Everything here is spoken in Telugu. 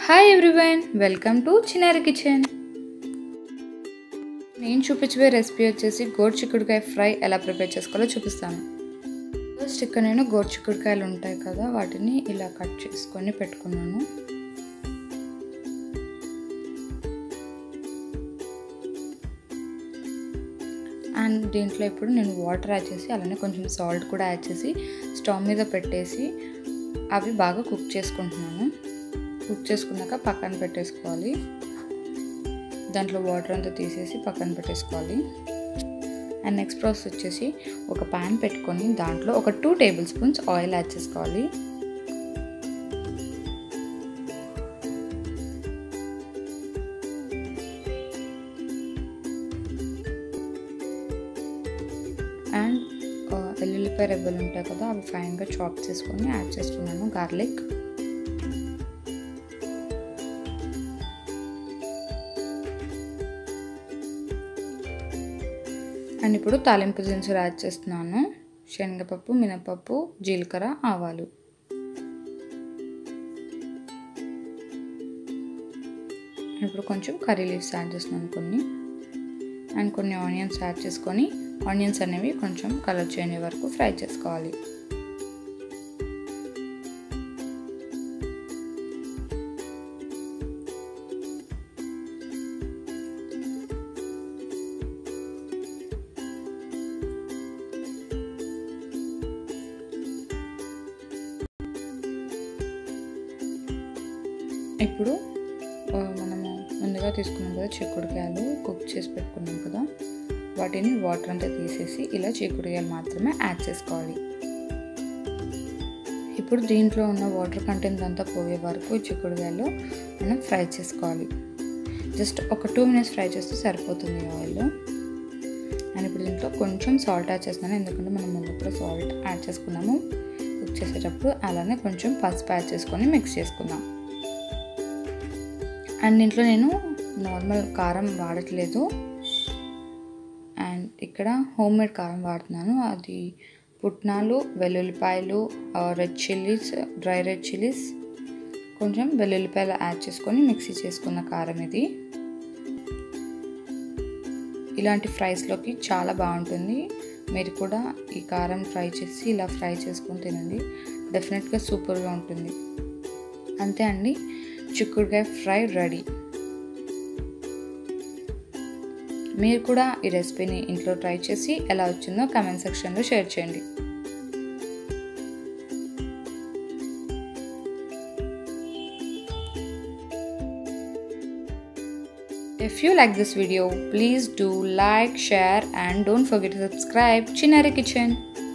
Hi everyone, welcome to Chinnari kitchen. నేను చూపించే రెసిపీ వచ్చేసి గోరుచిక్కుడుకాయ ఫ్రై ఎలా ప్రిపేర్ చేసుకోవాలో చూపిస్తాను. ఫస్ట్ ఇక్కడ నేను గోరుచిక్కుడుకాయలు ఉంటాయి కదా, వాటిని ఇలా కట్ చేసుకొని పెట్టుకున్నాను. అండ్ దీంట్లో ఇప్పుడు నేను వాటర్ యాడ్ చేసి అలానే కొంచెం సాల్ట్ కూడా యాడ్ చేసి స్టవ్ మీద పెట్టేసి అవి బాగా కుక్ చేసుకుంటున్నాను. కుక్ చేసుకున్నాక పక్కన పెట్టేసుకోవాలి. దాంట్లో వాటర్ అంతా తీసేసి పక్కన పెట్టేసుకోవాలి. అండ్ నెక్స్ట్ ప్రాసెస్ వచ్చేసి ఒక ప్యాన్ పెట్టుకొని దాంట్లో ఒక 2 టేబుల్ స్పూన్స్ ఆయిల్ యాడ్ చేసుకోవాలి. అండ్ వెల్లుల్లిపాయ రెబ్బలు ఉంటాయి కదా, అవి ఫైన్గా చాప్ చేసుకొని యాడ్ చేస్తున్నాను. గార్లిక్, అండ్ ఇప్పుడు తాలింపు దినుసులు యాడ్ చేస్తున్నాను. శనగపప్పు, మినపప్పు, జీలకర్ర, ఆవాలు. ఇప్పుడు కొంచెం కర్రీ లీవ్స్ యాడ్ చేస్తున్నాను కొన్ని. అండ్ కొన్ని ఆనియన్స్ యాడ్ చేసుకొని ఆనియన్స్ అనేవి కొంచెం కలర్ చేంజ్ అయ్యే వరకు ఫ్రై చేసుకోవాలి. ఇప్పుడు మనము ముందుగా తీసుకున్నాం కదా చిక్కుడుకాయలు, కుక్ చేసి పెట్టుకున్నాం కదా, వాటిని వాటర్ అంతా తీసేసి ఇలా చిక్కుడుకాయలు మాత్రమే యాడ్ చేసుకోవాలి. ఇప్పుడు దీంట్లో ఉన్న వాటర్ కంటెంట్ అంతా పోయే వరకు చిక్కుడుకాయలు మనం ఫ్రై చేసుకోవాలి. జస్ట్ ఒక 2 minutes ఫ్రై చేస్తే సరిపోతుంది ఆయిల్లో. అండ్ ఇప్పుడు దీంట్లో కొంచెం సాల్ట్ యాడ్ చేస్తున్నాను, ఎందుకంటే మనం ముందు కూడా సాల్ట్ యాడ్ చేసుకున్నాము కుక్ చేసేటప్పుడు. అలానే కొంచెం పసుపు యాడ్ చేసుకొని మిక్స్ చేసుకుందాం. అండ్ దీంట్లో నేను నార్మల్ కారం వాడట్లేదు, అండ్ ఇక్కడ హోమ్ మేడ్ కారం వాడుతున్నాను. అది పుట్నాలు, వెల్లుల్లిపాయలు, red chillies, dry red chillies, కొంచెం వెల్లుల్లిపాయలు యాడ్ చేసుకొని మిక్సీ చేసుకున్న కారం ఇది. ఇలాంటి ఫ్రైస్లోకి చాలా బాగుంటుంది. మీరు కూడా ఈ కారం ఫ్రై చేసి ఇలా ఫ్రై చేసుకొని తినండి, డెఫినెట్గా సూపర్గా ఉంటుంది. అంతే అండి, చిక్కుడుకాయ ఫ్రై రెడీ. మీరు కూడా ఈ రెసిపీని ఇంట్లో ట్రై చేసి ఎలా వచ్చిందో కామెంట్ సెక్షన్లో షేర్ చేయండి. If you like this video, please do like, share and don't forget to subscribe Chinnari Kitchen.